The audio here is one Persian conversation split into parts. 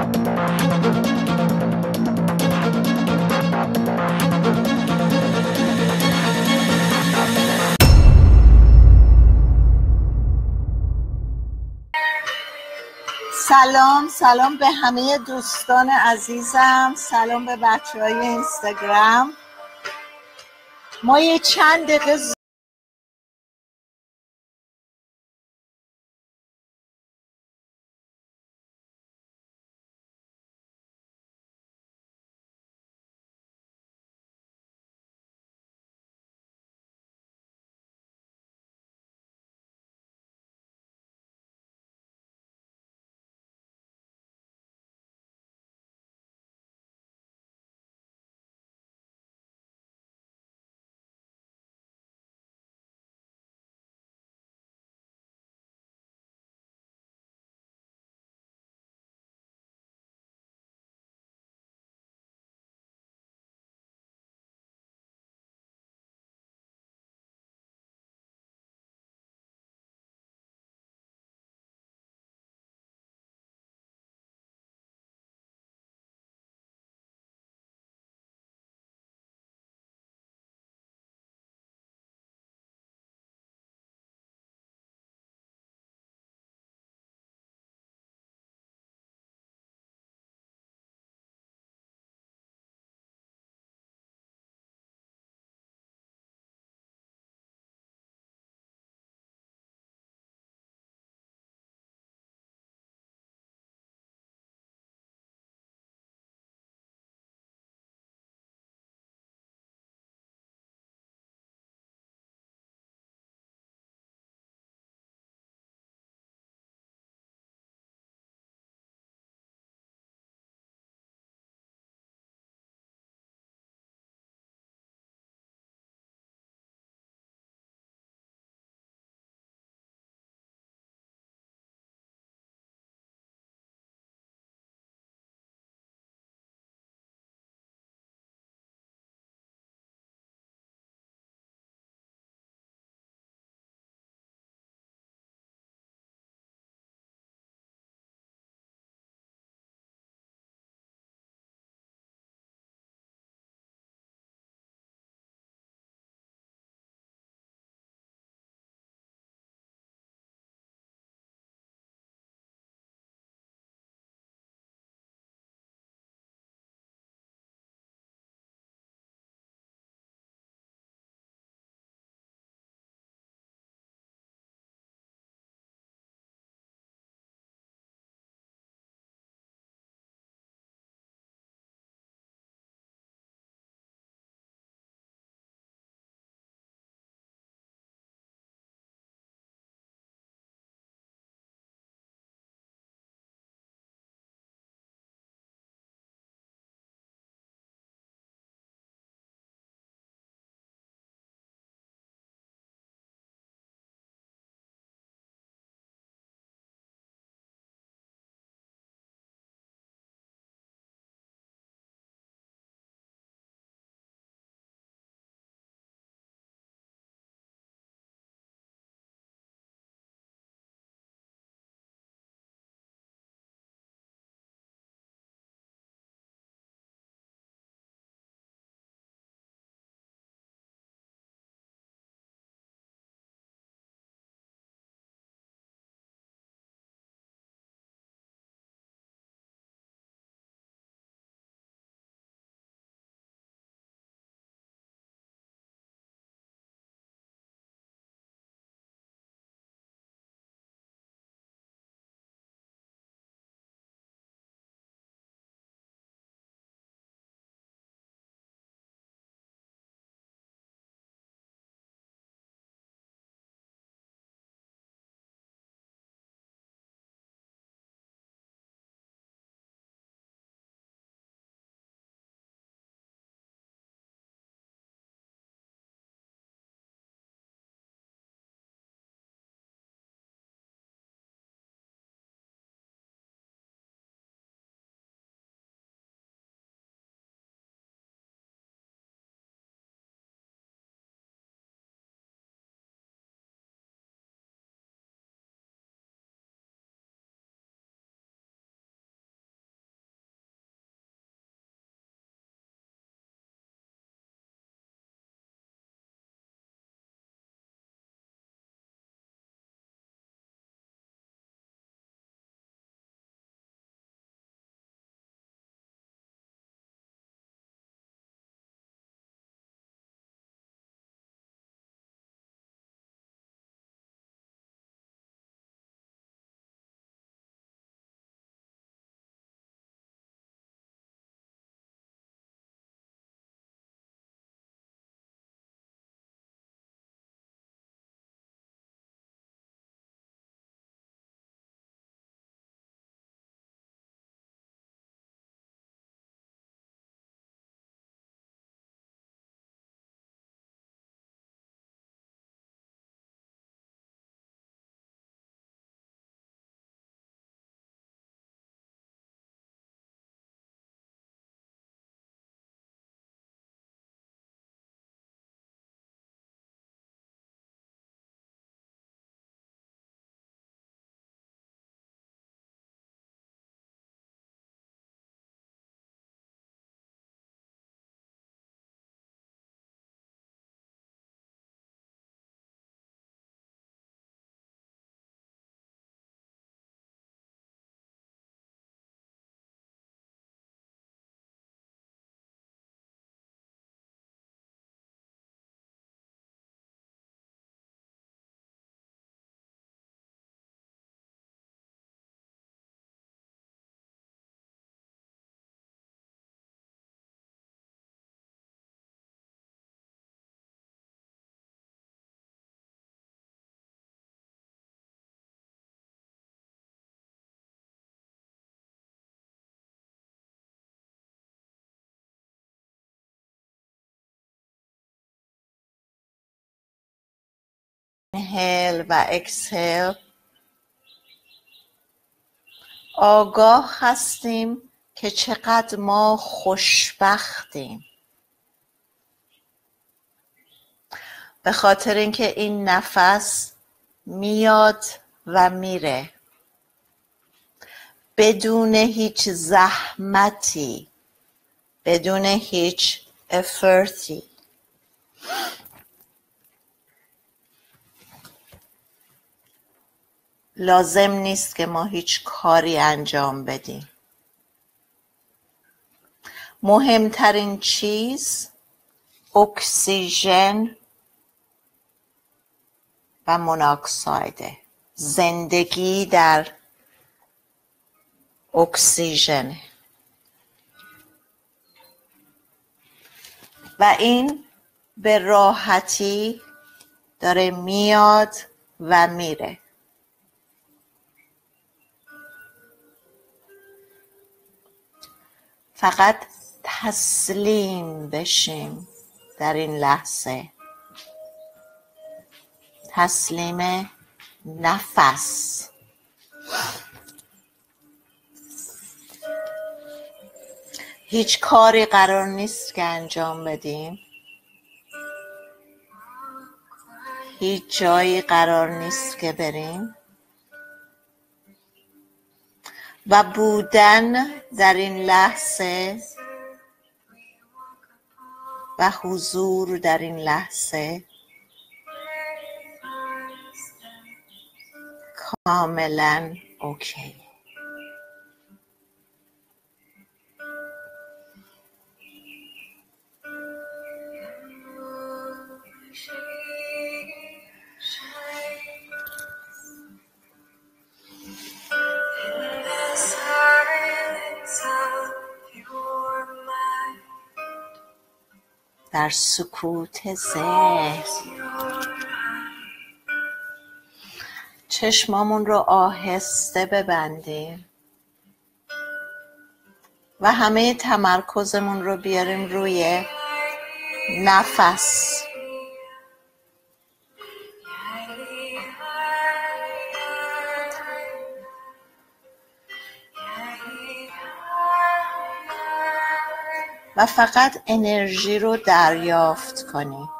سلام به همه دوستان عزیزم، سلام به بچه های اینستاگرام. ما یه چند دقیقه اینهیل و اکسهیل آگاه هستیم که چقدر ما خوشبختیم، به خاطر اینکه این نفس میاد و میره بدون هیچ زحمتی، بدون هیچ افرتی. لازم نیست که ما هیچ کاری انجام بدیم. مهمترین چیز اکسیژن و مونوکسایده. زندگی در اکسیژن و این به راحتی داره میاد و میره. فقط تسلیم بشیم در این لحظه، تسلیم نفس. هیچ کاری قرار نیست که انجام بدیم، هیچ جایی قرار نیست که بریم و بودن در این لحظه و حضور در این لحظه کاملا اوکی. در سکوت ذهن چشمامون رو آهسته ببندیم و همه تمرکزمون رو بیاریم روی نفس. و فقط انرژی رو دریافت کنی.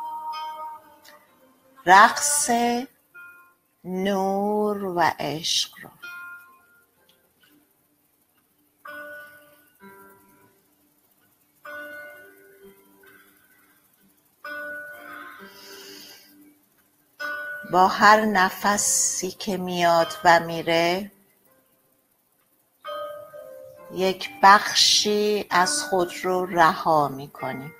رقص نور و عشق رو. با هر نفسی که میاد و میره یک بخشی از خود رو رها میکنی.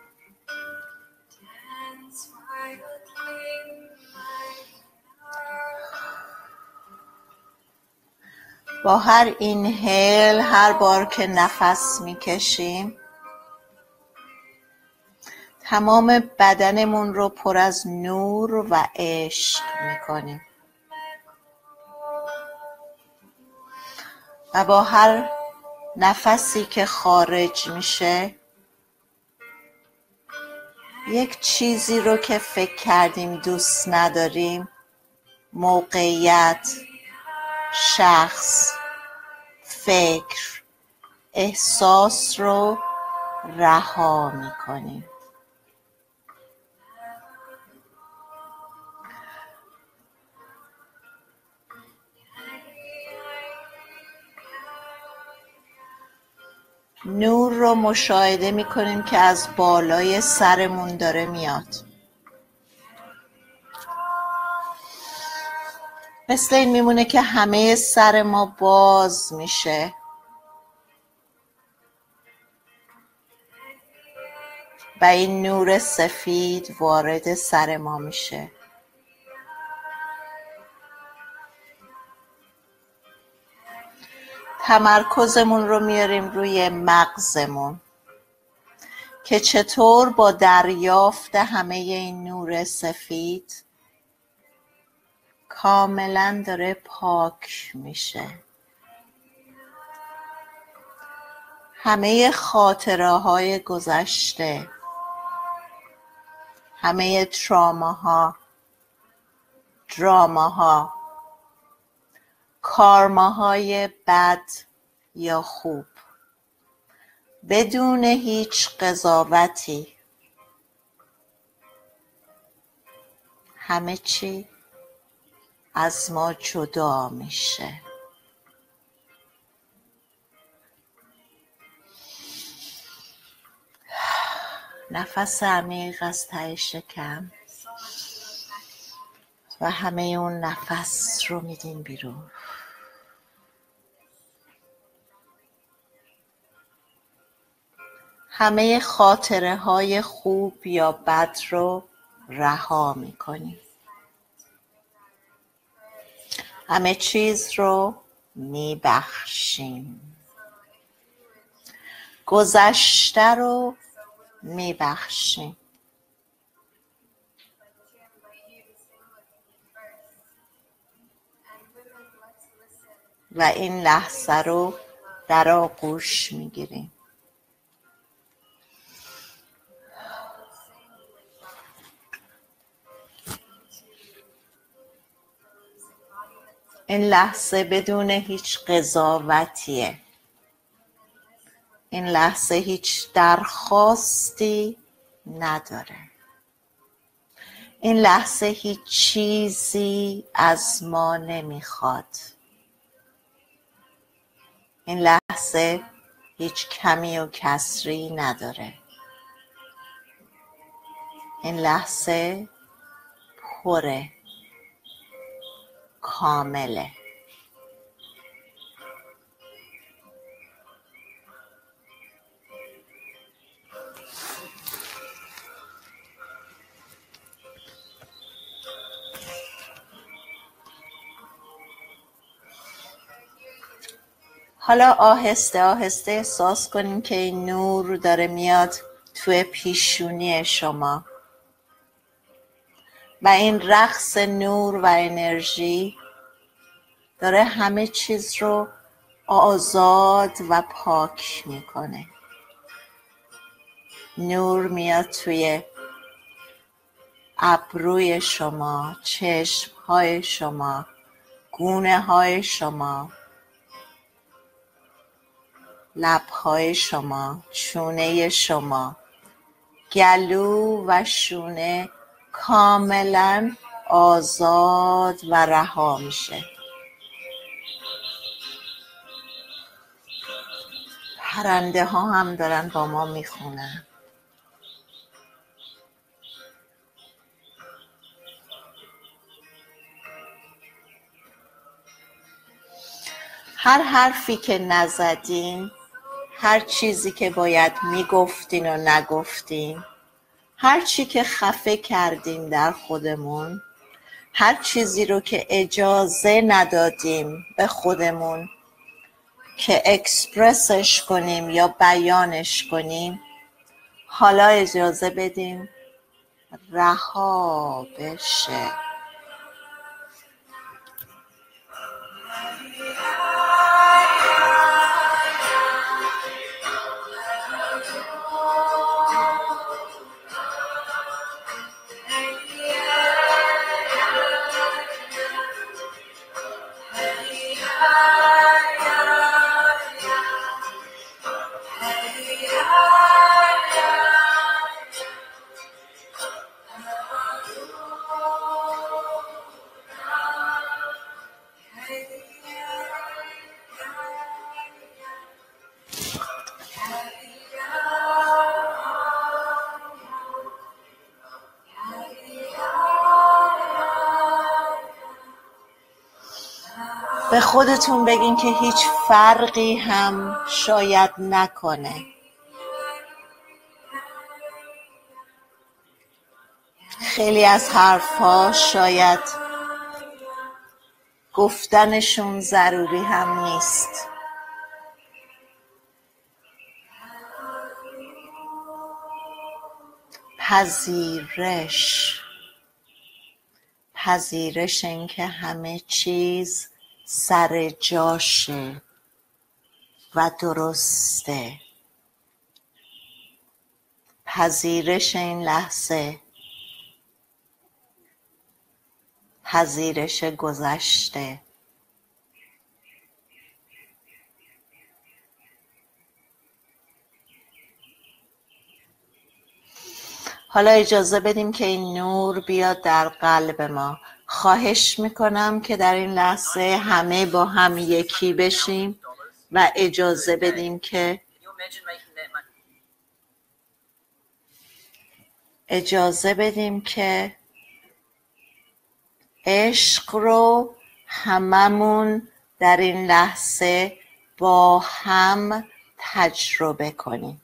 با هر اینهیل، هر بار که نفس میکشیم تمام بدنمون رو پر از نور و عشق میکنیم و با هر نفسی که خارج میشه یک چیزی رو که فکر کردیم دوست نداریم، موقعیت، شخص، فکر، احساس رو رها میکنیم. نور رو مشاهده میکنیم که از بالای سرمون داره میاد. مثل این میمونه که همه سر ما باز میشه و این نور سفید وارد سر ما میشه. تمرکزمون رو میاریم روی مغزمون که چطور با دریافت همه این نور سفید کاملا داره پاک میشه. همه خاطره های گذشته، همه تراماها، دراماها، کارماهای بد یا خوب، بدون هیچ قضاوتی همه چی از ما جدا میشه. نفس عمیق از ته شکم و همه اون نفس رو میدین بیرون. همه خاطره های خوب یا بد رو رها میکنیم. همه چیز رو میبخشیم. گذشته رو میبخشیم و این لحظه رو در آغوش میگیریم. این لحظه بدون هیچ قضاوتیه. این لحظه هیچ درخواستی نداره. این لحظه هیچ چیزی از ما نمیخواد. این لحظه هیچ کمی و کسری نداره. این لحظه پره، کامله. حالا آهسته آهسته احساس کنیم که این نور داره میاد توی پیشونی شما و این رقص نور و انرژی داره همه چیز رو آزاد و پاک میکنه. نور میاد توی ابروی شما، چشمهای شما، گونه های شما، لبهای شما، شونه شما، گلو و شونه کاملا آزاد و رها میشه. پرنده ها هم دارن با ما میخونن. هر حرفی که نزدین، هر چیزی که باید میگفتین و نگفتین، هر چی که خفه کردیم در خودمون، هر چیزی رو که اجازه ندادیم به خودمون که اکسپرسش کنیم یا بیانش کنیم، حالا اجازه بدیم رها بشه. به خودتون بگین که هیچ فرقی هم شاید نکنه. خیلی از حرفها شاید گفتنشون ضروری هم نیست. پذیرش این که همه چیز سر جاشه و درسته. پذیرش این لحظه، پذیرش گذشته. حالا اجازه بدیم که این نور بیاد در قلب ما. خواهش میکنم که در این لحظه همه با هم یکی بشیم و اجازه بدیم که عشق رو هممون در این لحظه با هم تجربه کنیم.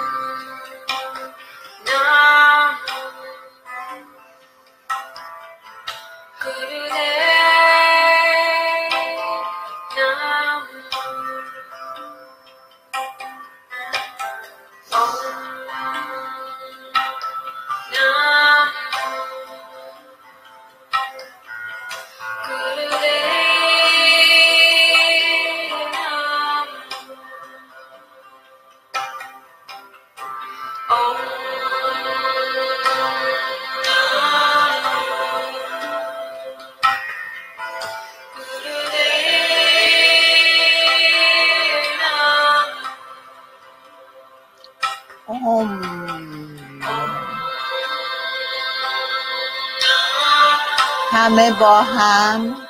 همه با هم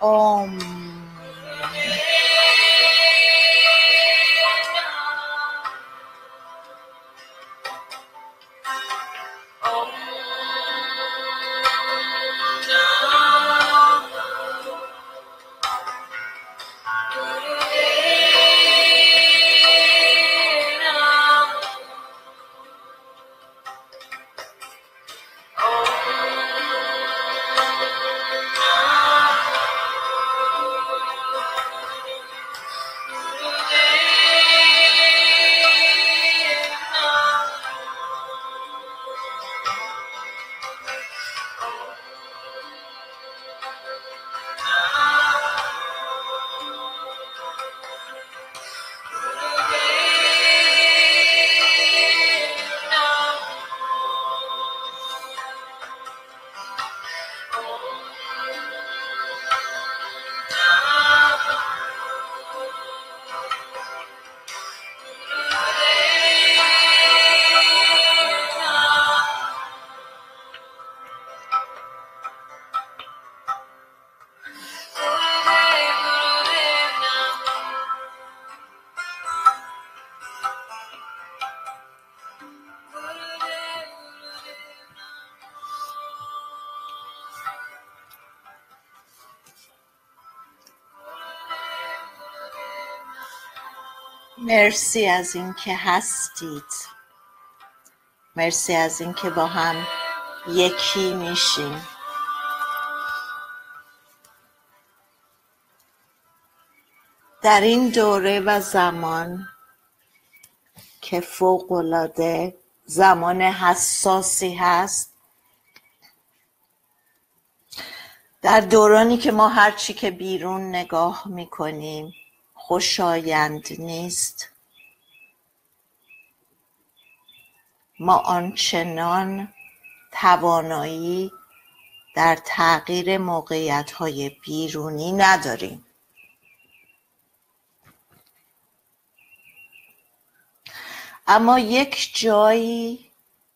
مرسی از این که هستید. مرسی از این که با هم یکی میشیم. در این دوره و زمان که فوق‌العاده زمان حساسی هست، در دورانی که ما هرچی که بیرون نگاه میکنیم خوشایند نیست، ما آنچنان توانایی در تغییر موقعیت‌های بیرونی نداریم. اما یک جایی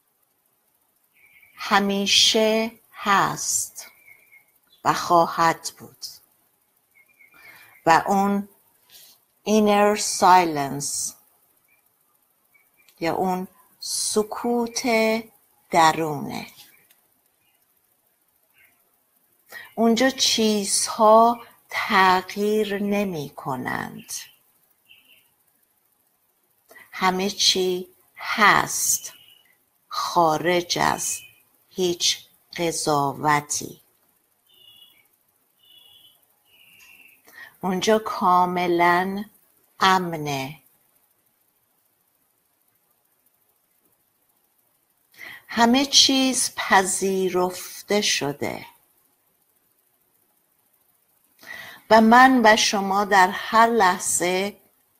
همیشه هست و خواهد بود و اون inner silence یا اون سکوت درونه. اونجا چیزها تغییر نمی کنند. همه چی هست خارج از هیچ قضاوتی. اونجا کاملا امنه. همه چیز پذیرفته شده و من و شما در هر لحظه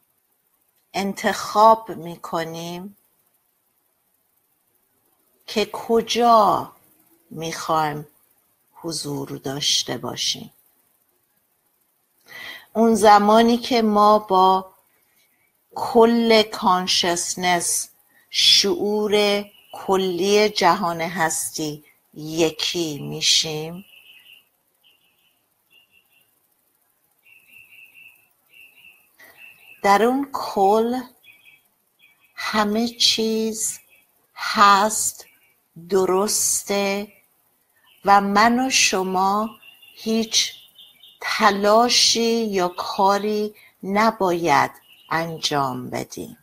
انتخاب میکنیم که کجا میخوایم حضور داشته باشیم. اون زمانی که ما با کل کانشسنس، شعور کلی جهان هستی یکی میشیم، در اون کل همه چیز هست، درسته و من و شما هیچ تلاشی یا کاری نباید انجام بدیم.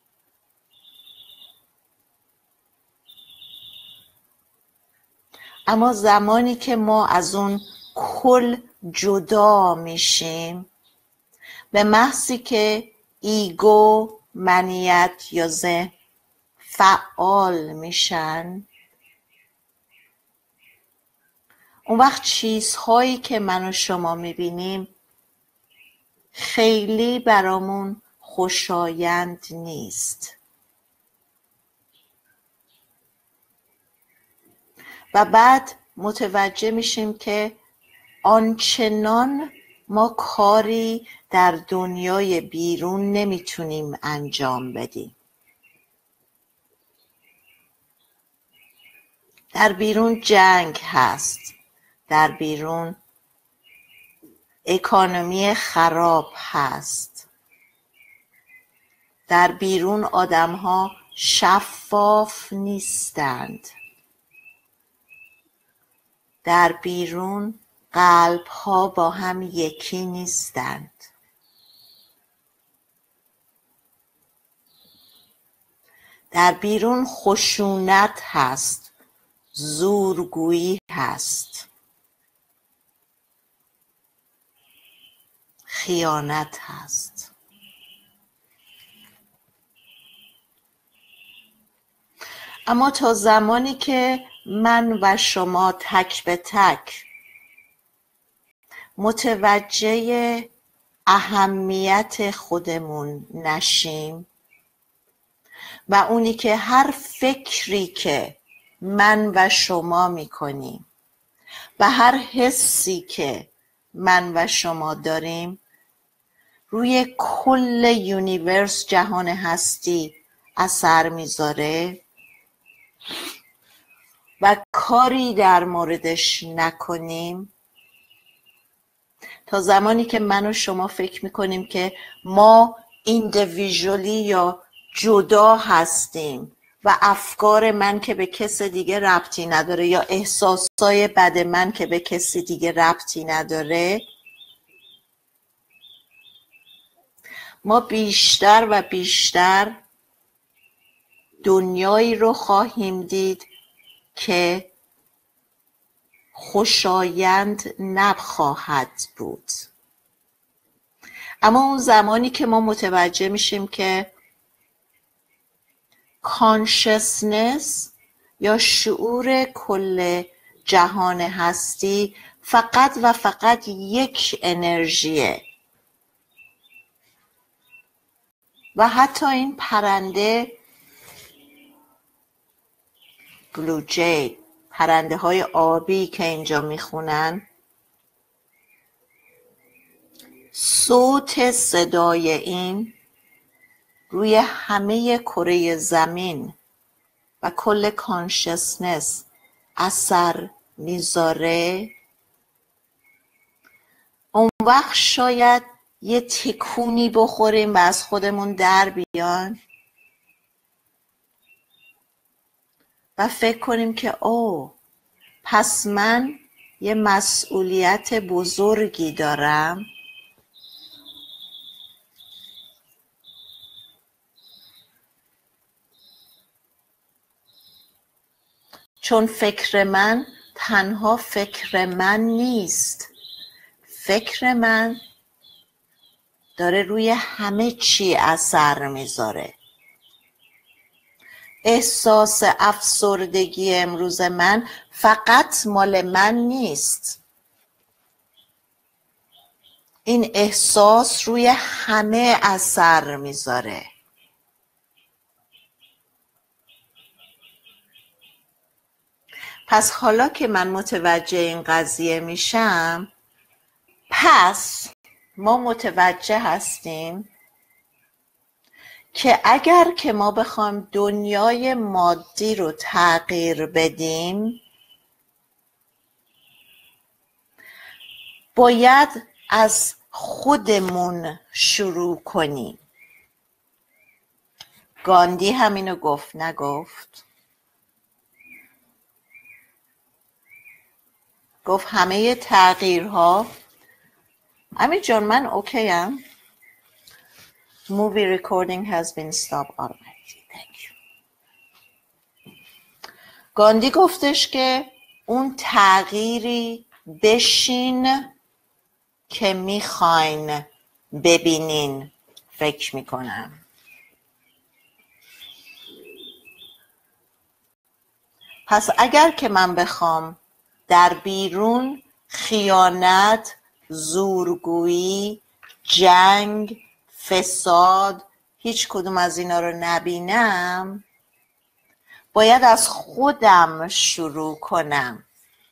اما زمانی که ما از اون کل جدا میشیم، به محضی که ایگو، منیت یا ذهن فعال میشن، اون وقت چیزهایی که من و شما میبینیم خیلی برامون خوشایند نیست و بعد متوجه میشیم که آنچنان ما کاری در دنیای بیرون نمیتونیم انجام بدیم. در بیرون جنگ هست، در بیرون اکانومی خراب هست، در بیرون آدم‌ها شفاف نیستند، در بیرون قلب‌ها با هم یکی نیستند. در بیرون خشونت هست، زورگویی هست، خیانت هست. اما تا زمانی که من و شما تک به تک متوجه اهمیت خودمون نشیم و اونی که هر فکری که من و شما میکنیم و هر حسی که من و شما داریم روی کل یونیورس، جهان هستی اثر میذاره و کاری در موردش نکنیم، تا زمانی که من و شما فکر میکنیم که ما ایندیویژولی یا جدا هستیم و افکار من که به کس دیگه ربطی نداره یا احساسای بد من که به کسی دیگه ربطی نداره، ما بیشتر و بیشتر دنیایی رو خواهیم دید که خوشایند نخواهد بود. اما اون زمانی که ما متوجه میشیم که کانشسنس یا شعور کل جهان هستی فقط و فقط یک انرژیه و حتی این پرنده بلو جی، پرنده های آبی که اینجا میخونن، صوت صدای این روی همه کره زمین و کل کانشسنس اثر میذاره، اون وقت شاید یه تکونی بخوریم و از خودمون در بیان و فکر کنیم که پس من یه مسئولیت بزرگی دارم چون فکر من تنها فکر من نیست، فکر من داره روی همه چی اثر میذاره. احساس افسردگی امروز من فقط مال من نیست، این احساس روی همه اثر میذاره. پس حالا که من متوجه این قضیه میشم، پس ما متوجه هستیم که اگر که ما بخوایم دنیای مادی رو تغییر بدیم، باید از خودمون شروع کنیم. گاندی همینو گفت، نگفت؟ گفت همه تغییرها. امیر جان من اوکی ام. Movie recording has been stopped automatically. Thank you. گاندی گفتش که اون تغییری بشین که میخواین ببینین. فکر میکنم پس اگر که من بخوام در بیرون خیانت، زورگویی، جنگ، فساد، هیچ کدوم از اینا رو نبینم، باید از خودم شروع کنم.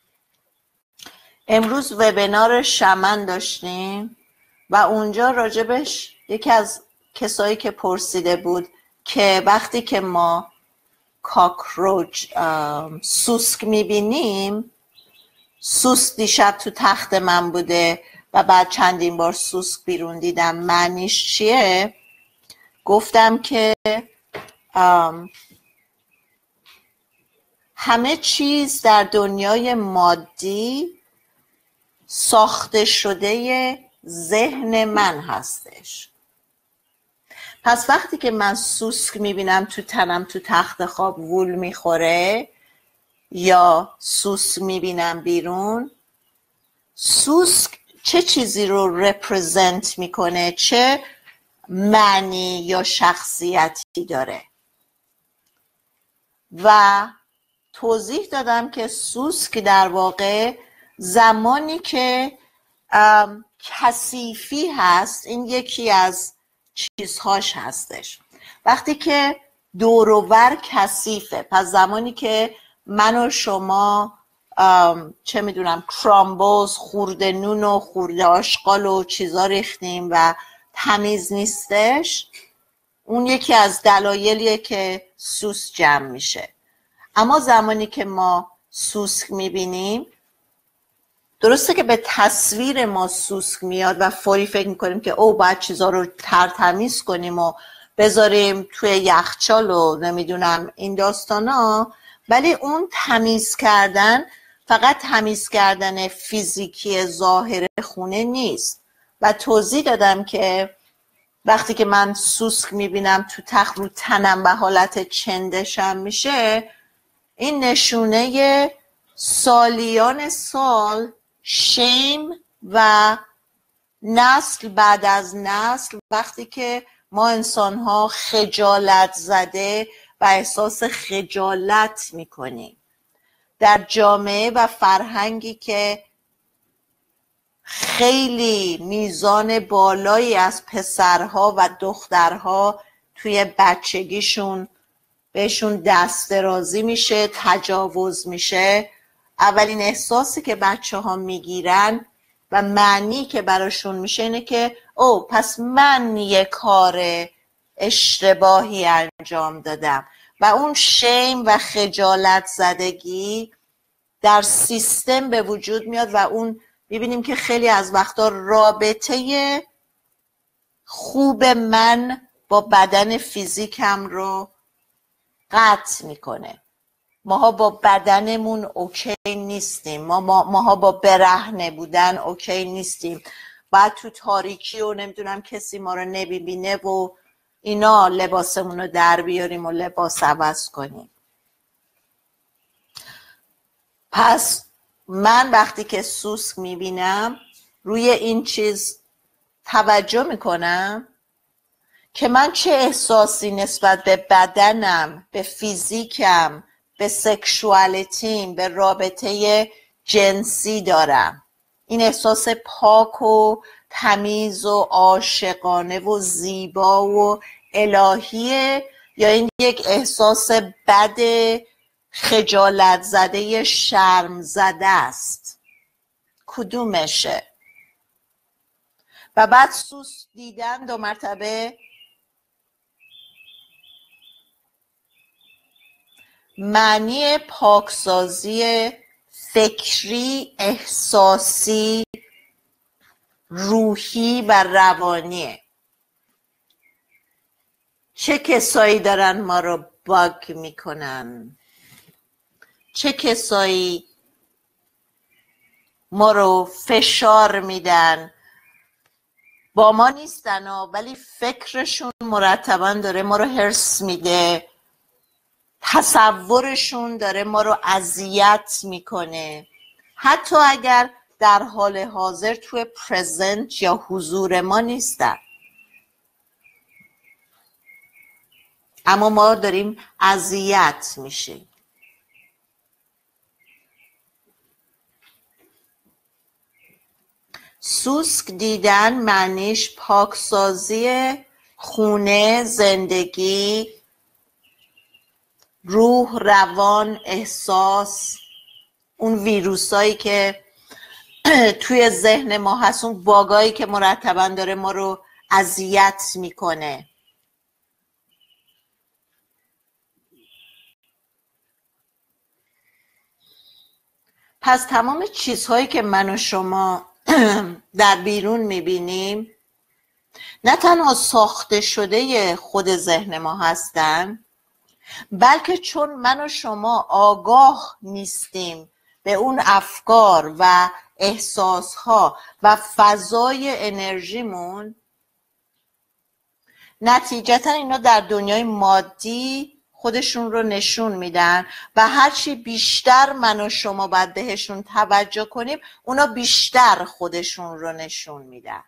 امروز وبینار شمن داشتیم و اونجا راجبش یکی از کسایی که پرسیده بود که وقتی که ما کاکروچ سوسک میبینیم، سوسک دیشب تو تخت من بوده و بعد چندین بار سوسک بیرون دیدم، معنیش چیه؟ گفتم که همه چیز در دنیای مادی ساخته شده ذهن من هستش. پس وقتی که من سوسک میبینم تو تنم تو تخت خواب وول میخوره یا سوسک میبینم بیرون، سوسک چه چیزی رو رپرزنت میکنه؟ چه معنی یا شخصیتی داره؟ و توضیح دادم که سوسک در واقع زمانی که کثیفی هست، این یکی از چیزهاش هستش. وقتی که دور و بر کثیفه، پس زمانی که من و شما چه میدونم کرامبوز، خورده نون و خورده آشغال و چیزا ریختیم و تمیز نیستش، اون یکی از دلایلیه که سوسک جمع میشه. اما زمانی که ما سوسک میبینیم، درسته که به تصویر ما سوسک میاد و فوری فکر میکنیم که او باید چیزا رو تمیز کنیم و بذاریم توی یخچال و نمیدونم این داستانا، ولی اون تمیز کردن فقط تمیز کردن فیزیکی ظاهر خونه نیست. و توضیح دادم که وقتی که من سوسک میبینم تو تخت رو تنم به حالت چندشم میشه، این نشونه سالیان سال شیم و نسل بعد از نسل، وقتی که ما انسان‌ها خجالت زده و احساس خجالت میکنیم در جامعه و فرهنگی که خیلی میزان بالایی از پسرها و دخترها توی بچگیشون بهشون دست درازی میشه، تجاوز میشه، اولین احساسی که بچه ها میگیرن و معنی که براشون میشه اینه که او پس من یه کار اشتباهی انجام دادم و اون شیم و خجالت زدگی در سیستم به وجود میاد و اون میبینیم که خیلی از وقتا رابطه خوب من با بدن فیزیکم رو قطع میکنه. ماها با بدنمون اوکی نیستیم، ماها با برهنه بودن اوکی نیستیم، بعد تو تاریکی و نمیدونم کسی ما رو نمیبینه و اینا لباسمون رو در بیاریم و لباس عوض کنیم. پس من وقتی که سوسک میبینم روی این چیز توجه میکنم که من چه احساسی نسبت به بدنم، به فیزیکم، به سکشوالیتیم، به رابطه جنسی دارم. این احساس پاک و تمیز و عاشقانه و زیبا و الهیه، یا این یک احساس بد خجالت زده شرم زده است؟ کدومشه؟ و بعد سوس دیدن 2 مرتبه، معنی پاکسازی فکری، احساسی، روحی و روانیه. چه کسایی دارن ما رو باگ میکنن؟ چه کسایی ما رو فشار میدن؟ با ما نیستن ولی فکرشون مرتبا داره ما رو هرس میده، تصورشون داره ما رو اذیت میکنه، حتی اگر در حال حاضر توی پرزنت یا حضور ما نیستن، اما ما داریم اذیت میشیم. سوسک دیدن معنیش پاکسازی خونه، زندگی، روح، روان، احساس، اون ویروسایی که توی ذهن ما هست، اون باگایی که مرتبا داره ما رو اذیت میکنه. پس تمام چیزهایی که من و شما در بیرون میبینیم نه تنها ساخته شده خود ذهن ما هستن، بلکه چون من و شما آگاه نیستیم به اون افکار و احساسها و فضای انرژیمون، نتیجتا اینا در دنیای مادی خودشون رو نشون میدن و هرچی بیشتر من و شما باید بهشون توجه کنیم اونا بیشتر خودشون رو نشون میدن.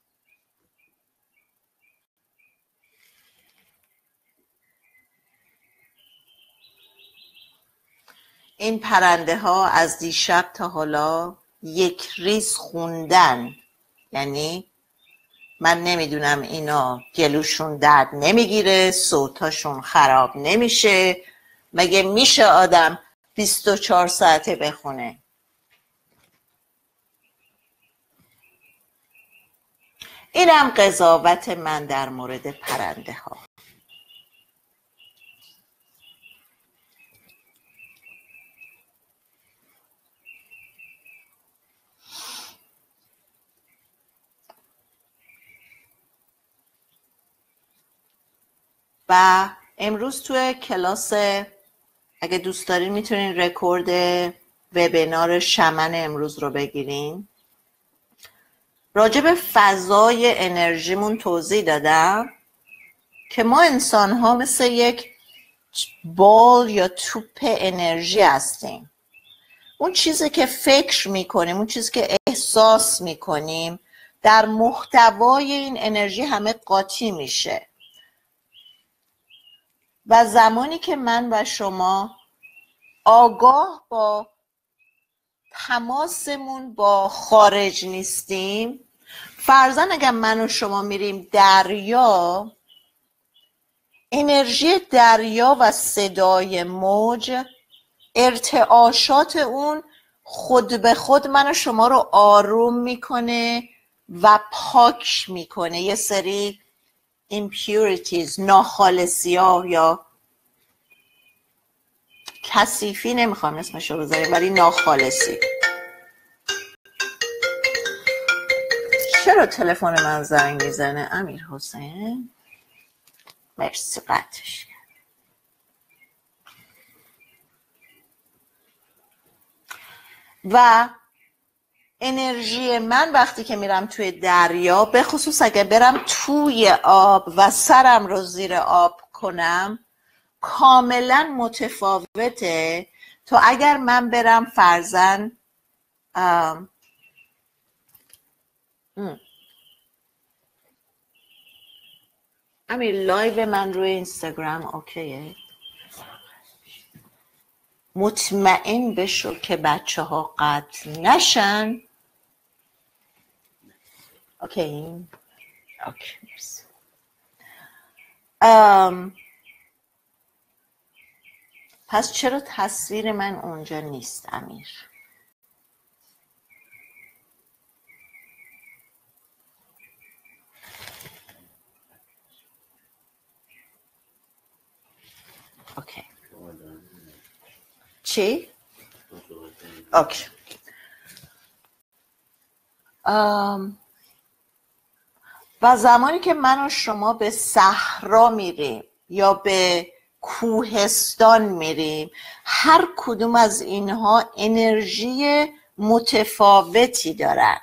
این پرنده ها از دیشب تا حالا یک ریز خوندن، یعنی من نمیدونم اینا گلوشون درد نمیگیره، صوتاشون خراب نمیشه؟ مگه میشه آدم 24 ساعته بخونه؟ اینم قضاوت من در مورد پرنده ها. و امروز توی کلاس، اگه دوست دارین میتونین رکورد وبینار شمن امروز رو بگیرین. راجع به فضای انرژیمون توضیح دادم که ما انسان ها مثل یک بال یا توپ انرژی هستیم. اون چیزی که فکر میکنیم، اون چیزی که احساس میکنیم در محتوای این انرژی همه قاطی میشه و زمانی که من و شما آگاه با تماسمون با خارج نیستیم، فرضاً اگر من و شما میریم دریا، انرژی دریا و صدای موج، ارتعاشات اون خود به خود من و شما رو آروم میکنه و پاک میکنه. یه سری impurities، ناخالصی ها یا کثیفی، نمیخوام اسمشو بذاریم ولی ناخالصی. چرا تلفن من زنگ میزنه امیر حسین؟ مرسی، قطعش کرد. و انرژی من وقتی که میرم توی دریا، به خصوص اگه برم توی آب و سرم رو زیر آب کنم، کاملا متفاوته تا اگر من برم فرضاً امیر لایو من روی اینستاگرام اوکیه؟ مطمئن بشو که بچه ها قتل نشن. اوکی اوکی مرسی. پس چرا تصویر من اونجا نیست امیر؟ اوکی. چی؟ اوکی. و زمانی که من و شما به صحرا میریم یا به کوهستان میریم، هر کدوم از اینها انرژی متفاوتی دارن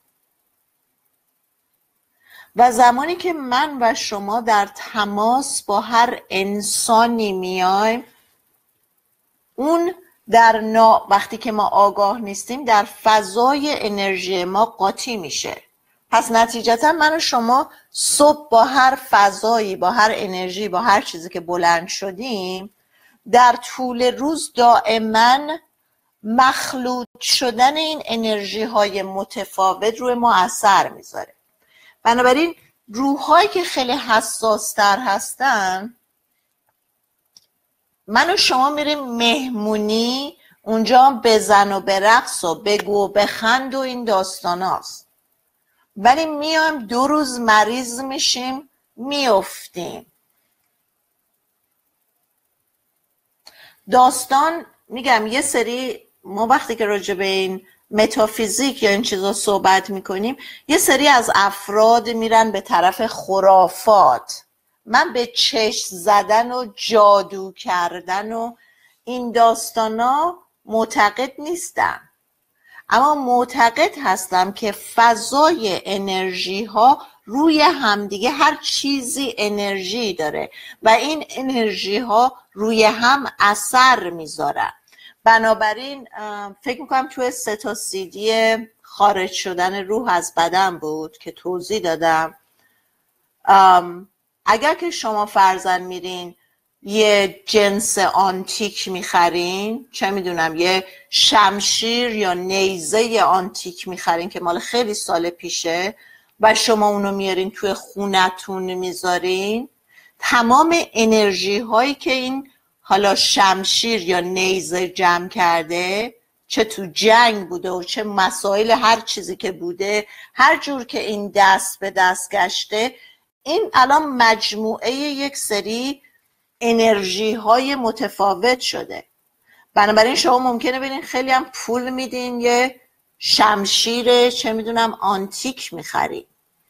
و زمانی که من و شما در تماس با هر انسانی میایم، اون در وقتی که ما آگاه نیستیم در فضای انرژی ما قاطی میشه. پس نتیجتا من و شما صبح با هر فضایی، با هر انرژی، با هر چیزی که بلند شدیم، در طول روز دائما مخلوط شدن این انرژی های متفاوت روی ما اثر میذاره. بنابراین روحایی که خیلی حساس تر هستن، من و شما میریم مهمونی، اونجا هم بزن و برقص و بگو و بخند و این داستان هاست، ولی میایم 2 روز مریض میشیم، میافتیم. داستان میگم یه سری ما وقتی که راجع به این متافیزیک یا این چیزا صحبت میکنیم، یه سری از افراد میرن به طرف خرافات. من به چشم زدن و جادو کردن و این داستانا معتقد نیستم، اما معتقد هستم که فضای انرژی ها روی همدیگه، هر چیزی انرژی داره و این انرژی ها روی هم اثر میذارن. بنابراین فکر میکنم توی 3 تا CD خارج شدن روح از بدن بود که توضیح دادم. اگر که شما فرضاً میرین یه جنس آنتیک میخرین، چه میدونم یه شمشیر یا نیزه آنتیک میخرین که مال خیلی سال پیشه و شما اونو میارین توی خونتون میذارین، تمام انرژی هایی که این حالا شمشیر یا نیزه جمع کرده، چه تو جنگ بوده و چه مسائل هر چیزی که بوده، هر جور که این دست به دست گشته، این الان مجموعه یک سری انرژی های متفاوت شده. بنابراین شما ممکنه برین خیلی هم پول میدین یه شمشیر چه میدونم آنتیک میخرین،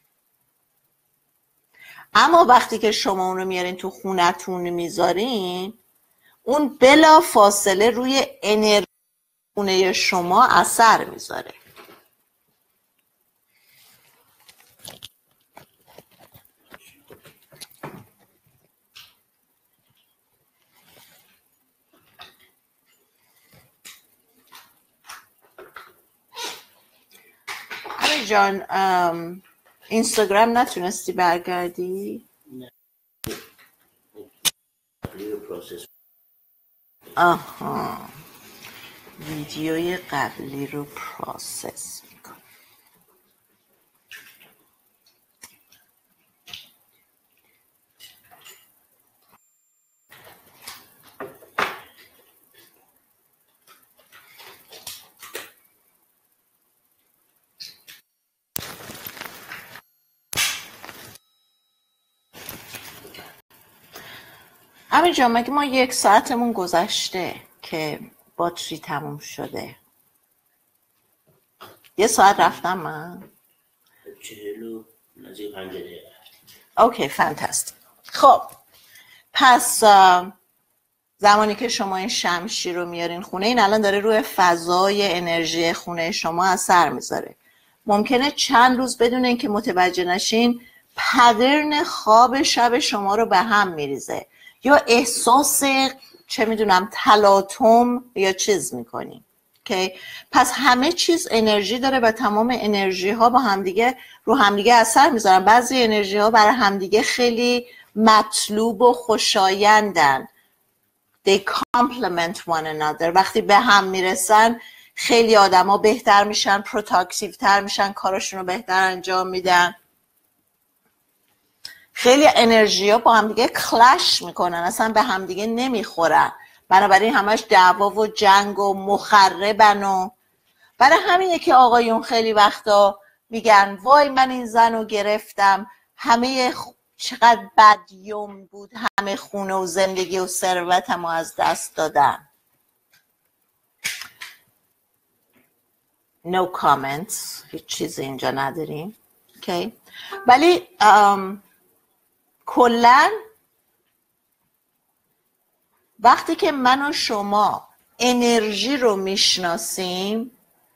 اما وقتی که شما اون رو میارین تو خونتون میذارین، اون بلا فاصله روی انرژی خونه شما اثر میذاره. علی جان اینستاگرام نتونستی برگردی؟ آها، ویدیوی قبلی رو پروسس میکنم. همین جا مگه ما 1 ساعتمون گذشته که باتری تموم شده؟ 1 ساعت رفتم من؟ 40 نزدیک 5 دقیقه. اوکی فانتاستیک. خب پس زمانی که شما این شمشیر رو میارین خونه، این الان داره روی فضای انرژی خونه شما اثر میذاره. ممکنه چند روز بدون اینکه متوجه نشین پدرن خواب شب شما رو به هم میریزه یا احساس چه میدونم تلاطم یا چیز میکنین. اوکی؟ پس همه چیز انرژی داره و تمام انرژی ها با همدیگه رو همدیگه اثر میذارن. بعضی انرژی ها برای همدیگه خیلی مطلوب و خوشایندن. They complement one another. وقتی به هم میرسن خیلی آدما بهتر میشن، پروداکتیو تر میشن، کارشون رو بهتر انجام میدن. خیلی انرژی ها با هم دیگه کلش میکنن، اصلا به هم دیگه نمیخورن. بنابراین همش دعوا و جنگ و مخربن و برای همینه که آقایون خیلی وقتا میگن وای من این زن رو گرفتم، همه چقدر بدیوم بود، همه خونه و زندگی و ثروتم رو از دست دادم. No comments، هیچ چیزی اینجا نداریم. okay. ولی کلن وقتی که من و شما انرژی رو میشناسیم،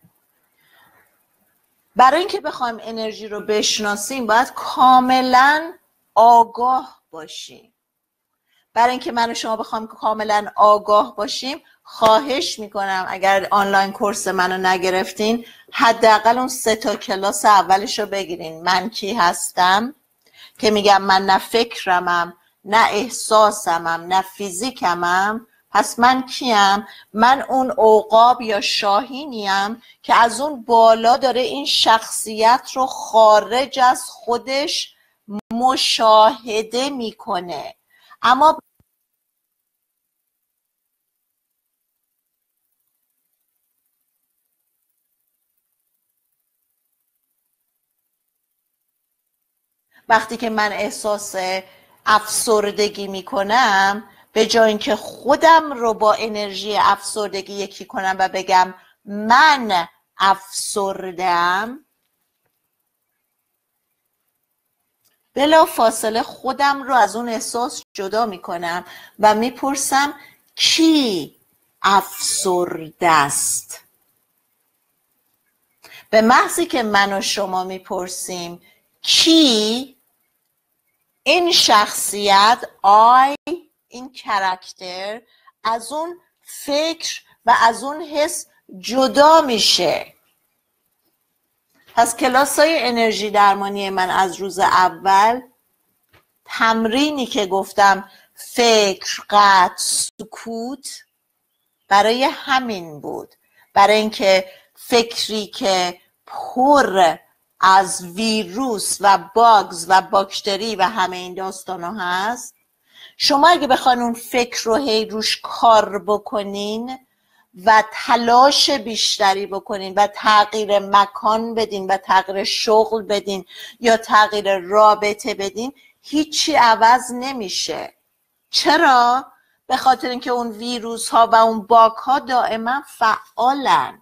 برای اینکه بخوایم انرژی رو بشناسیم باید کاملا آگاه باشیم. برای اینکه من و شما بخوایم کاملا آگاه باشیم، خواهش میکنم اگر آنلاین کورس منو نگرفتین حداقل اون 3 کلاس اولش رو بگیرین. من کی هستم که میگم من نه فکرمم نه احساسمم نه فیزیکمم، پس من کیم؟ من اون عقاب یا شاهینیم که از اون بالا داره این شخصیت رو خارج از خودش مشاهده میکنه. اما وقتی که من احساس افسردگی میکنم، به جای اینکه خودم رو با انرژی افسردگی یکی کنم و بگم من افسردم، بلا فاصله خودم رو از اون احساس جدا میکنم و میپرسم کی افسرده است؟ به محضی که من و شما میپرسیم کی، این شخصیت این کرکتر از اون فکر و از اون حس جدا میشه. پس کلاسای انرژی درمانی من از روز اول تمرینی که گفتم فکر، قطع، سکوت، برای همین بود. برای اینکه فکری که پر از ویروس و باگز و باکتری و همه این داستانا هست، شما اگه بخواین اون فکر رو هی روش کار بکنین و تلاش بیشتری بکنین و تغییر مکان بدین و تغییر شغل بدین یا تغییر رابطه بدین، هیچی عوض نمیشه. چرا؟ به خاطر اینکه اون ویروس ها و اون باگ ها دائما فعالن.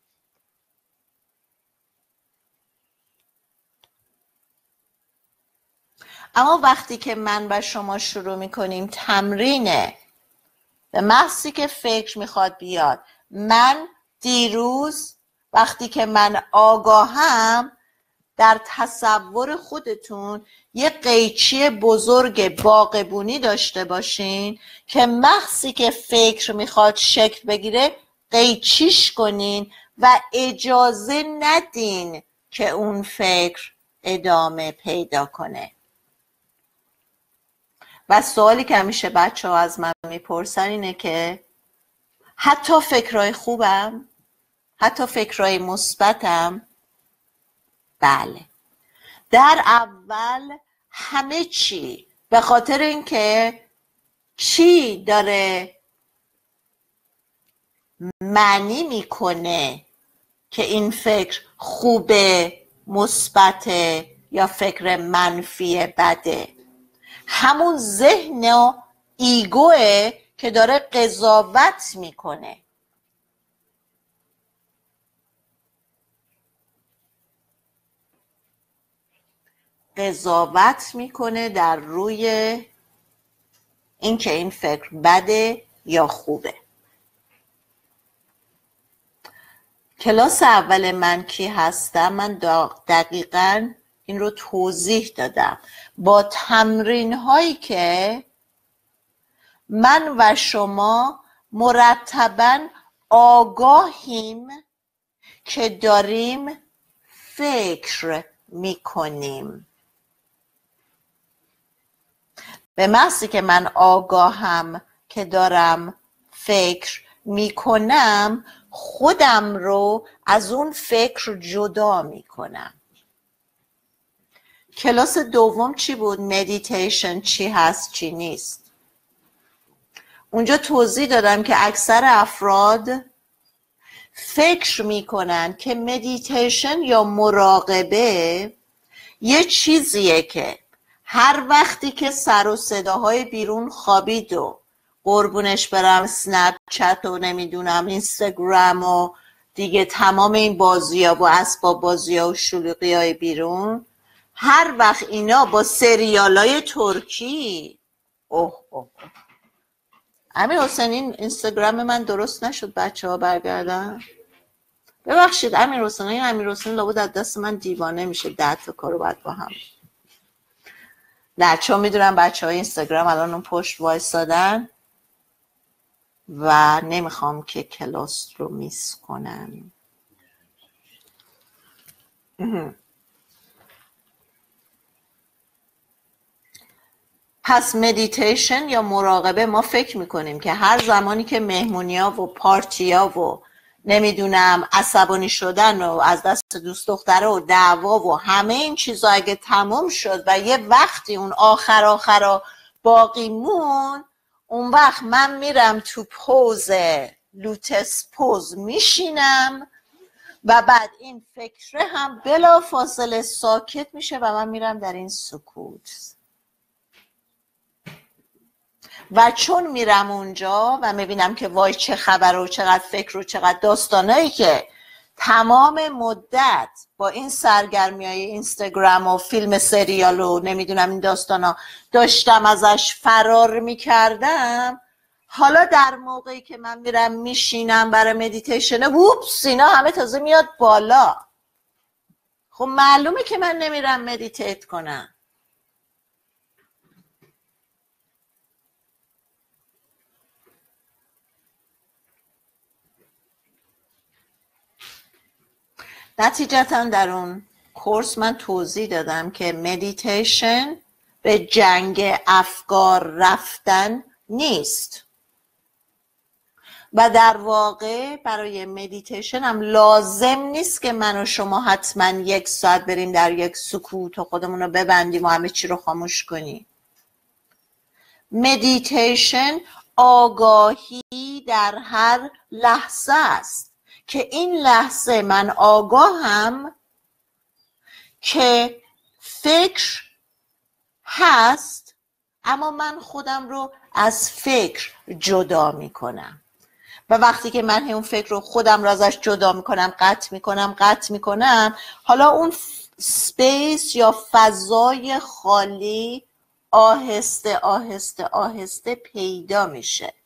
اما وقتی که من و شما شروع میکنیم تمرینه، به محضی که فکر میخواد بیاد، من دیروز وقتی که من آگاهم، در تصور خودتون یه قیچی بزرگ باغبونی داشته باشین که محضی که فکر میخواد شکل بگیره قیچیش کنین و اجازه ندین که اون فکر ادامه پیدا کنه. و سوالی که همیشه بچه ها از من میپرسن اینه که حتی فکرهای خوبم، حتی فکرهای مثبتم؟ بله. در اول همه چی، به خاطر اینکه چی داره معنی میکنه که این فکر خوبه، مثبته یا فکر منفی بده؟ همون ذهن و ایگوه که داره قضاوت میکنه. قضاوت میکنه در روی اینکه این فکر بده یا خوبه. کلاس اول من کی هستم، من دقیقاً این رو توضیح دادم با تمرین هایی که من و شما مرتباً آگاهیم که داریم فکر میکنیم. به محضی که من آگاهم که دارم فکر میکنم، خودم رو از اون فکر جدا میکنم. کلاس دوم چی بود؟ مدیتیشن چی هست چی نیست. اونجا توضیح دادم که اکثر افراد فکر میکنن که مدیتیشن یا مراقبه یه چیزیه که هر وقتی که سر و صداهای بیرون خوابید و قربونش برم سنپ چت و نمیدونم اینستاگرام و دیگه تمام این بازی ها و اسباب بازی ها و شلوغی های بیرون، هر وقت اینا با سریال های ترکی امیر حسین این اینستاگرام من درست نشد، بچه ها برگردن ببخشید. امیر حسین این امیر حسین لابد از دست من دیوانه میشه، 10 تا کارو باید با هم. نه چون میدونم بچه های اینستاگرام الان اون پشت وایسادن و نمیخوام که کلاس رو میس کنم. پس مدیتیشن یا مراقبه، ما فکر میکنیم که هر زمانی که مهمونیا و پارتیا و نمیدونم عصبانی شدن و از دست دوست دختره و دعوا و همه این چیزا اگه تموم شد و یه وقتی اون آخر باقی مون، اون وقت من میرم تو پوز لوتس پوز میشینم و بعد این فکره هم بلا فاصله ساکت میشه و من میرم در این سکوت. و چون میرم اونجا و میبینم که وای چه خبر و چقدر فکر و چقدر داستانایی که تمام مدت با این سرگرمی های اینستاگرام و فیلم سریال و نمیدونم این داستانا داشتم ازش فرار میکردم، حالا در موقعی که من میرم میشینم برای مدیتیشن ووپس اینا همه تازه میاد بالا. خب معلومه که من نمیرم مدیتیت کنم. نتیجتا در اون کورس من توضیح دادم که مدیتیشن به جنگ افکار رفتن نیست و در واقع برای مدیتیشن هم لازم نیست که من و شما حتما 1 ساعت بریم در یک سکوت و خودمون رو ببندیم و همه چی رو خاموش کنیم. مدیتیشن آگاهی در هر لحظه است که این لحظه من آگاهم که فکر هست اما من خودم رو از فکر جدا میکنم و وقتی که من اون فکر رو خودم رو ازش جدا میکنم، قطع میکنم، حالا اون سپیس یا فضای خالی آهسته آهسته آهسته پیدا میشه.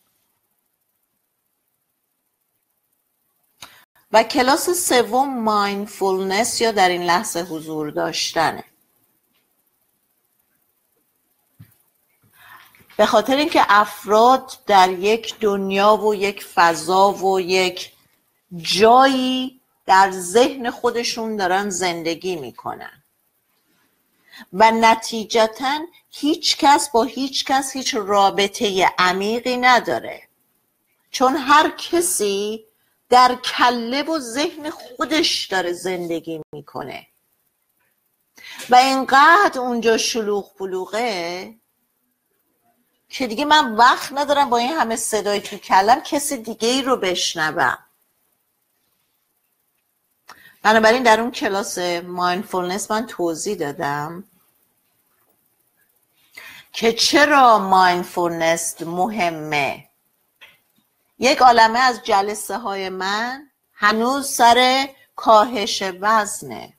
و کلاس سوم مایندفولنس یا در این لحظه حضور داشتنه. به خاطر اینکه افراد در یک دنیا و یک فضا و یک جایی در ذهن خودشون دارن زندگی میکنن و نتیجتاً هیچ کس با هیچ کس هیچ رابطه عمیقی نداره، چون هر کسی در کله و ذهن خودش داره زندگی میکنه و اینقدر اونجا شلوغ پلوغه که دیگه من وقت ندارم با این همه صدای تو کلم کسی دیگه ای رو بشنوم. بنابراین در اون کلاس مایندفولنس من توضیح دادم که چرا مایندفولنس مهمه. یک عالمه از جلسه های من هنوز سر کاهش وزنه.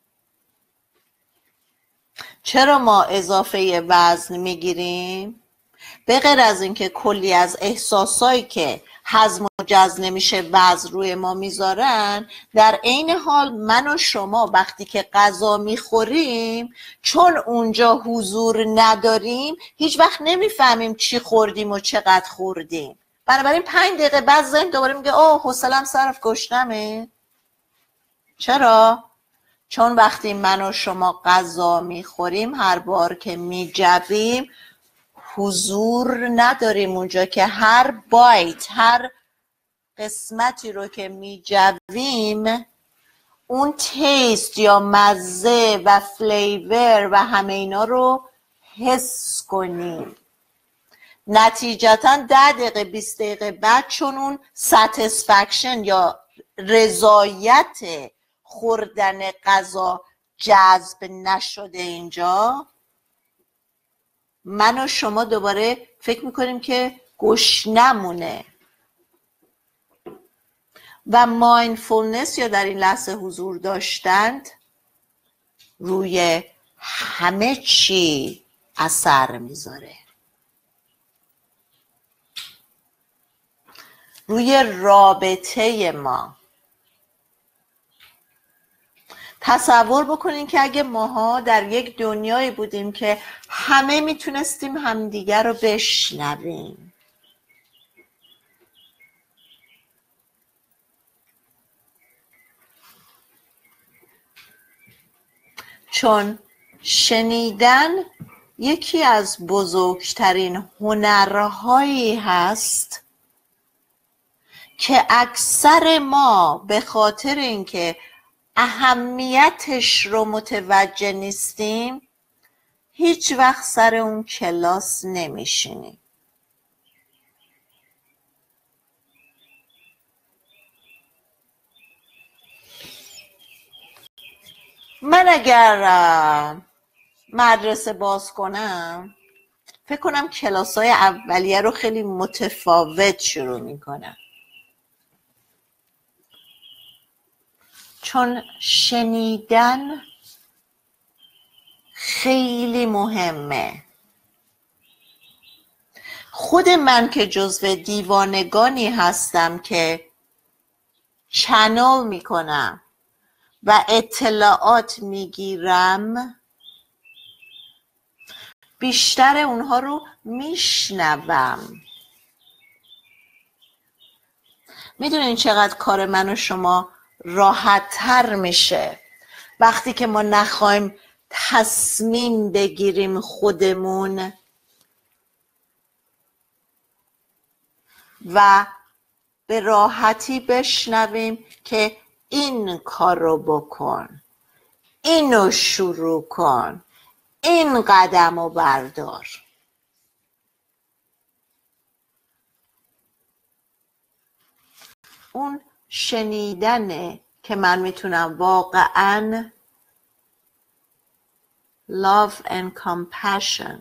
چرا ما اضافه وزن میگیریم؟ به غیر از اینکه کلی از احساسایی که هضم و جذب نمیشه وزن روی ما میذارن، در عین حال من و شما وقتی که غذا میخوریم چون اونجا حضور نداریم هیچ وقت نمیفهمیم چی خوردیم و چقدر خوردیم. بنابراین 5 دقیقه بعد ذهن دوباره میگه اوه حوصله‌ام سر رفت گشنمه. چرا؟ چون وقتی من و شما غذا میخوریم هر بار که میجویم حضور نداریم اونجا، که هر بایت، هر قسمتی رو که میجویم اون تیست یا مزه و فلیور و همه اینا رو حس کنیم. نتیجتا 10 دقیقه 20 دقیقه بعد چون اون ساتیسفکشن یا رضایت خوردن غذا جذب نشده اینجا، من و شما دوباره فکر میکنیم که گشنمونه. و مایندفولنس یا در این لحظه حضور داشتند روی همه چی اثر میذاره. روی رابطه ما. تصور بکنین که اگه ماها در یک دنیایی بودیم که همه میتونستیم همدیگر رو بشنویم، چون شنیدن یکی از بزرگترین هنرهایی هست که اکثر ما به خاطر اینکه اهمیتش رو متوجه نیستیم هیچ وقت سر اون کلاس نمیشینیم. من اگر مدرسه باز کنم فکر کنم کلاس‌های اولیه رو خیلی متفاوت شروع میکنم، چون شنیدن خیلی مهمه. خود من که جزو دیوانگانی هستم که چنل میکنم و اطلاعات میگیرم، بیشتر اونها رو میشنوم. میدونین چقدر کار من و شما راحت تر میشه وقتی که ما نخوایم تصمیم بگیریم خودمون و به راحتی بشنویم که این کار رو بکن، اینو شروع کن، این قدم رو بردار. اون شنیدنه که من میتونم واقعاً love and compassion،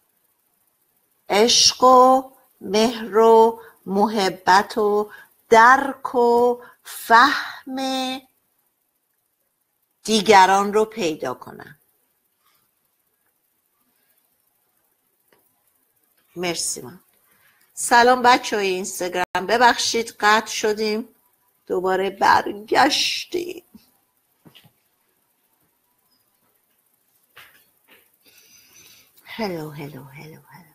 عشق و مهر و محبت و درک و فهم دیگران رو پیدا کنم. مرسی. من سلام بچه های اینستاگرام، ببخشید قطع شدیم، دوباره برگشتیم. هلو هلو هلو هلو.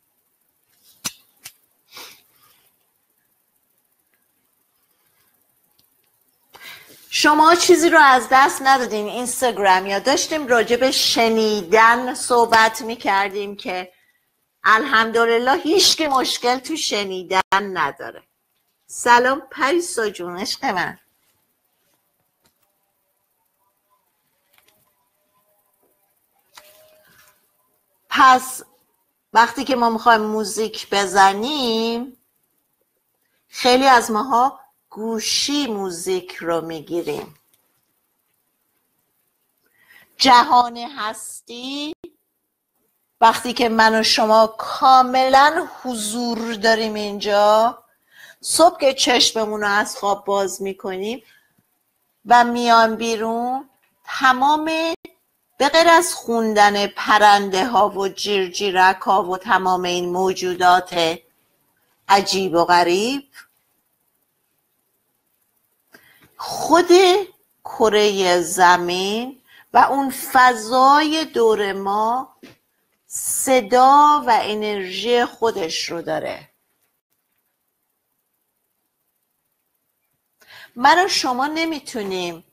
شما چیزی رو از دست ندادین اینستاگرام، یا داشتیم راجع به شنیدن صحبت میکردیم که الحمدلله هیچکی مشکل تو شنیدن نداره. سلام پریسا جون عشق من. پس وقتی که ما میخوایم موزیک بزنیم خیلی از ماها گوشی موزیک رو میگیریم. جهان هستی وقتی که من و شما کاملا حضور داریم اینجا، صبح که چشممون رو از خواب باز میکنیم و میان بیرون، تمام به غیر از خوندن پرنده ها و جیرجیرک ها و تمام این موجودات عجیب و غریب، خود کره زمین و اون فضای دور ما صدا و انرژی خودش رو داره. من و شما نمیتونیم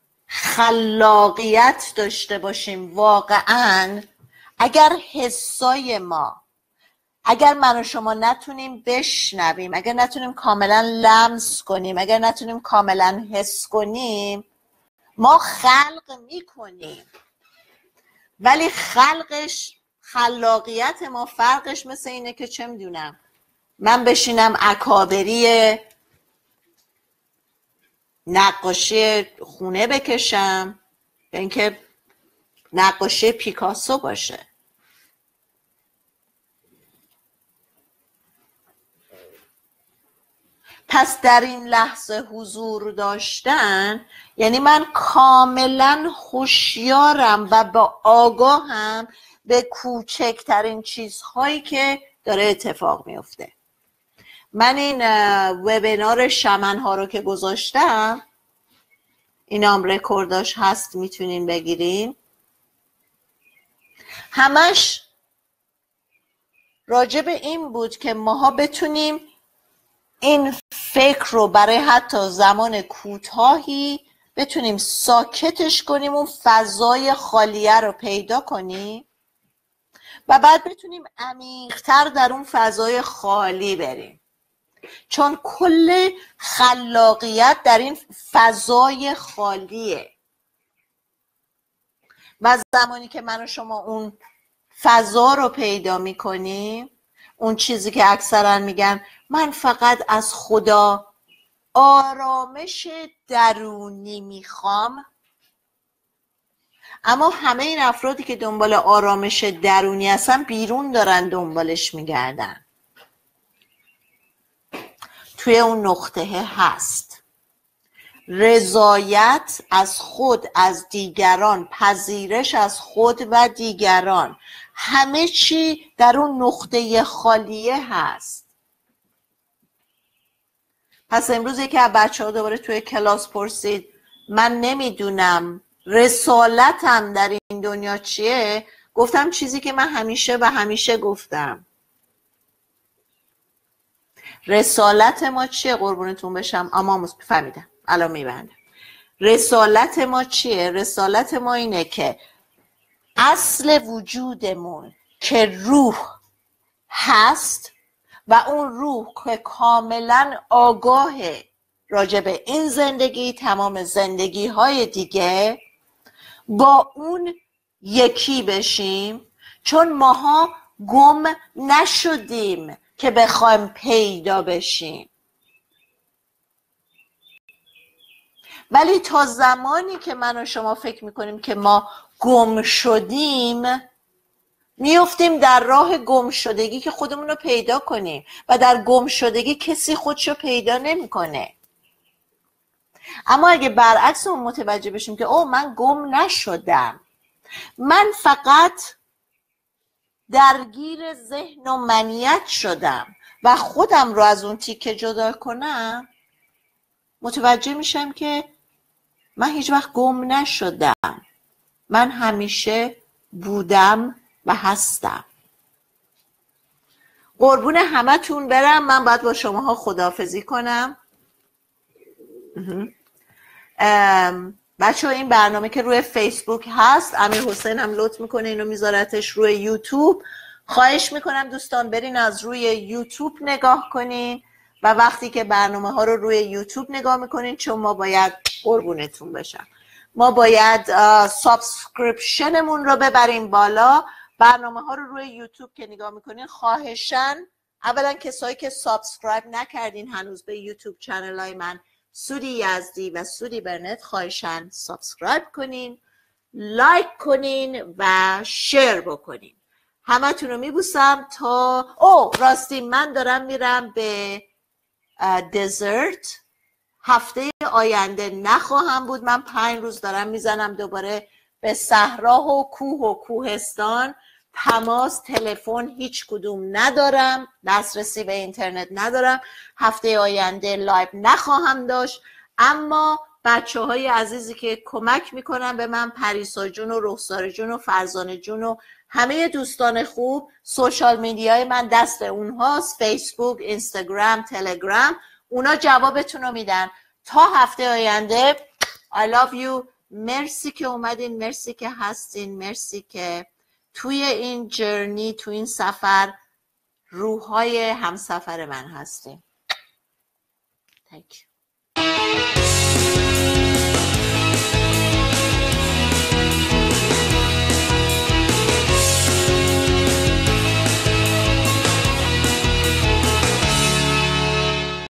خلاقیت داشته باشیم واقعا اگر حسای ما، اگر من و شما نتونیم بشنویم، اگر نتونیم کاملا لمس کنیم، اگر نتونیم کاملا حس کنیم. ما خلق میکنیم ولی خلاقیت ما فرقش مثل اینه که چه میدونم من بشینم اکابری نقاشی خونه بکشم یا اینکه نقاشی پیکاسو باشه. پس در این لحظه حضور داشتن یعنی من کاملا هوشیارم و با آگاهم به کوچکترین چیزهایی که داره اتفاق میفته. من این وبینار شمنها رو که گذاشتم، اینام رکورداش هست میتونین بگیرین، همش راجع به این بود که ماها بتونیم این فکر رو برای حتی زمان کوتاهی بتونیم ساکتش کنیم، اون فضای خالیه رو پیدا کنیم و بعد بتونیم عمیق‌تر در اون فضای خالی بریم، چون کل خلاقیت در این فضای خالیه. و زمانی که من و شما اون فضا رو پیدا میکنیم، اون چیزی که اکثرا میگن من فقط از خدا آرامش درونی میخوام، اما همه این افرادی که دنبال آرامش درونی هستن بیرون دارن دنبالش میگردن. توی اون نقطه هست رضایت از خود، از دیگران، پذیرش از خود و دیگران، همه چی در اون نقطه خالیه هست. پس امروز یکی از بچه ها دوباره توی کلاس پرسید من نمیدونم رسالتم در این دنیا چیه. گفتم چیزی که من همیشه گفتم، رسالت ما چیه؟ قربونتون بشم، اما فهمیدم الان میبندم. رسالت ما چیه؟ رسالت ما اینه که اصل وجودمون که روح هست و اون روح که کاملا آگاهه راجع به این زندگی، تمام زندگی های دیگه، با اون یکی بشیم، چون ماها گم نشدیم که بخوایم پیدا بشیم. ولی تا زمانی که من و شما فکر میکنیم که ما گم شدیم، میفتیم در راه گم شدگی که خودمون رو پیدا کنیم و در گم شدگی کسی خودشو پیدا نمیکنه. اما اگه برعکس اون متوجه بشیم که او من گم نشدم، من فقط درگیر ذهن و منیت شدم و خودم رو از اون تیکه جدا کنم، متوجه میشم که من هیچ وقت گم نشدم، من همیشه بودم و هستم. قربون همه تون برم، من باید با شماها خداحافظی کنم. بچه ها این برنامه که روی فیسبوک هست، امیر حسین هم لطف میکنه اینو میذارتش روی یوتیوب. خواهش میکنم دوستان برین از روی یوتیوب نگاه کنین و وقتی که برنامه ها رو روی یوتیوب نگاه میکنین، چون ما باید قربونتون بشم، ما باید سابسکریپشنمون رو ببریم بالا. برنامه ها رو روی یوتیوب که نگاه میکنین، خواهشن اولا کسایی که سابسکرایب نکردین هنوز به یوتیوب چنل های من، سودی یزدی و سودی برنت، خواهشن سابسکرایب کنین، لایک کنین و شیر بکنین. همه تون رو میبوسم. تا راستی من دارم میرم به دزرت، هفته آینده نخواهم بود. من 5 روز دارم میزنم دوباره به صحرا و کوه و کوهستان. تماس، تلفن هیچ کدوم ندارم، دسترسی به اینترنت ندارم. هفته آینده لایو نخواهم داشت، اما بچه های عزیزی که کمک میکنن به من، پریسا جون و رخسار جون و فرزانه جون و همه دوستان خوب، سوشال میدیای من دست اونهاست، فیسبوک، اینستاگرام، تلگرام، اونا جوابتون رو میدن. تا هفته آینده I love you. مرسی که اومدین، مرسی که هستین، مرسی که توی این جرنی، توی این سفر روحای همسفر من هستین. Thank you.